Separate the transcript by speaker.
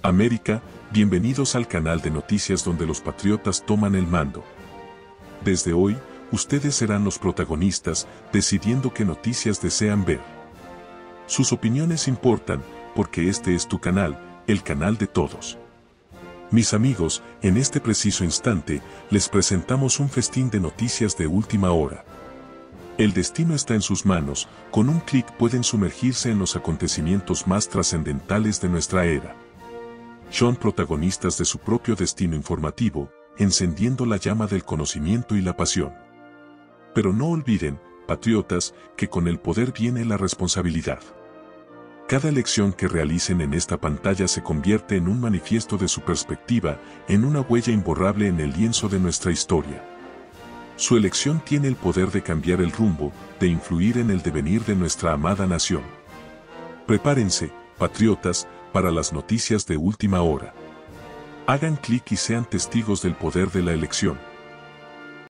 Speaker 1: América, bienvenidos al canal de noticias donde los patriotas toman el mando. Desde hoy, ustedes serán los protagonistas, decidiendo qué noticias desean ver. Sus opiniones importan, porque este es tu canal, el canal de todos. Mis amigos, en este preciso instante, les presentamos un festín de noticias de última hora. El destino está en sus manos, con un clic pueden sumergirse en los acontecimientos más trascendentales de nuestra era. Son protagonistas de su propio destino informativo, encendiendo la llama del conocimiento y la pasión. Pero no olviden, patriotas, que con el poder viene la responsabilidad. Cada elección que realicen en esta pantalla se convierte en un manifiesto de su perspectiva, en una huella imborrable en el lienzo de nuestra historia. Su elección tiene el poder de cambiar el rumbo, de influir en el devenir de nuestra amada nación. Prepárense, patriotas, para las noticias de última hora. Hagan clic y sean testigos del poder de la elección.